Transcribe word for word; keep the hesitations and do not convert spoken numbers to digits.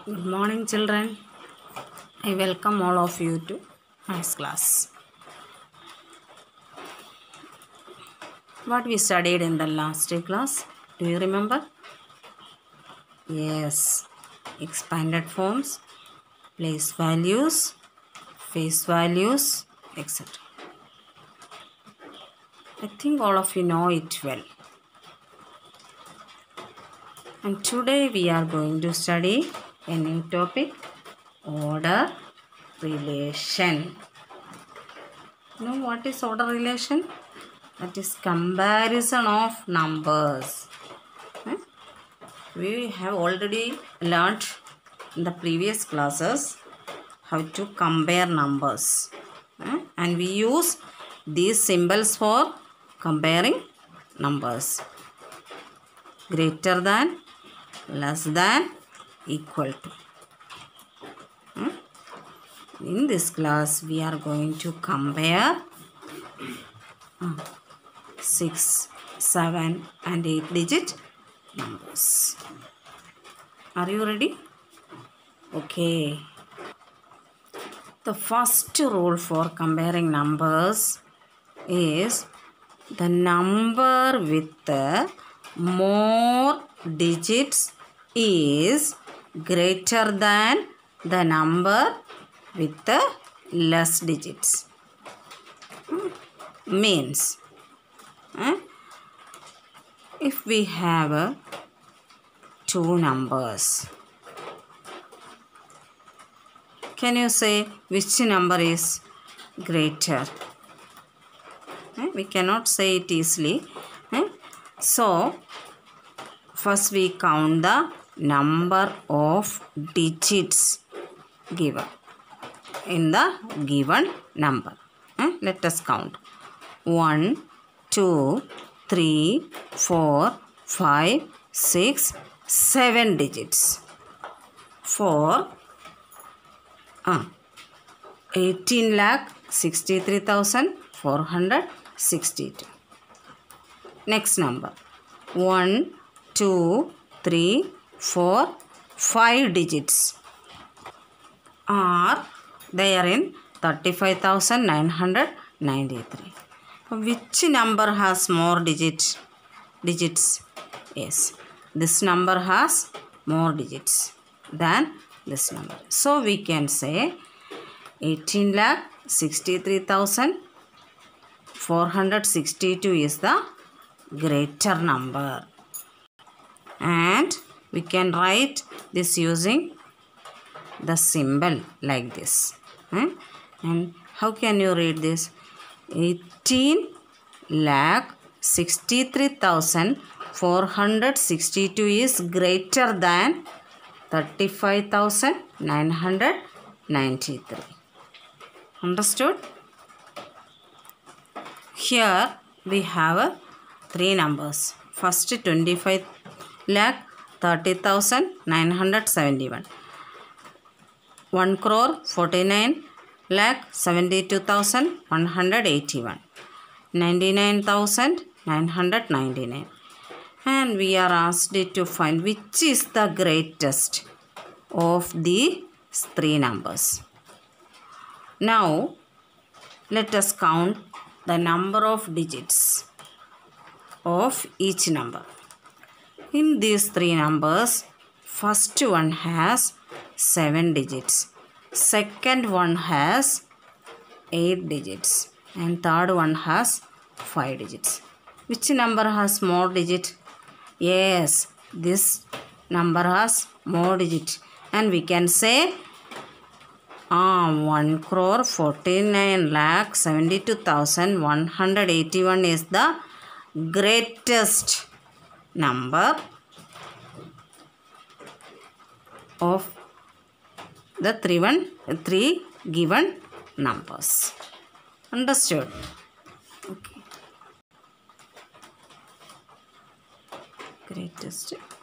Good morning, children. I welcome all of you to maths class. What we studied in the last class, do you remember? Yes, expanded forms, place values, face values, et cetera. I think all of you know it well. And today we are going to study a new topic, order relation. You know what is order relation? That is comparison of numbers. Hmm? We have already learnt in the previous classes how to compare numbers. Hmm? And we use these symbols for comparing numbers. Greater than, less than, equal to. Hmm? In this class we are going to compare uh, six, seven and eight digit numbers. Are you ready? Okay. The first rule for comparing numbers is the number with the more digits is greater than the number with the less digits. Hmm. Means eh? if we have uh, two numbers, can you say which number is greater? Eh? We cannot say it easily. Eh? So, first we count the number of digits given in the given number. Eh? Let us count. one, two, three, four, five, six, seven digits. For uh, eighteen lakh sixty-three thousand four hundred sixty-two. Next number. one, two, three, four, five digits are there in thirty-five thousand nine hundred ninety-three. Which number has more digit, digits? Yes, this number has more digits than this number. So we can say eighteen lakh sixty-three thousand four hundred sixty-two is the greater number. And we can write this using the symbol like this. Hmm? And how can you read this? eighteen lakh sixty-three thousand four hundred sixty-two is greater than thirty-five thousand nine hundred ninety-three. Understood? Here we have uh, three numbers. First twenty-five lakh thirty thousand nine hundred seventy-one. one crore forty-nine lakh seventy-two thousand one hundred eighty-one. ninety-nine thousand nine hundred ninety-nine. And we are asked to find which is the greatest of these three numbers. Now let us count the number of digits of each number. In these three numbers, first one has seven digits, second one has eight digits, and third one has five digits. Which number has more digit? Yes, this number has more digit, and we can say ah, one crore forty-nine lakh seventy-two thousand one hundred eighty-one is the greatest number of the three, one, three given numbers. Understood? Okay. Greatest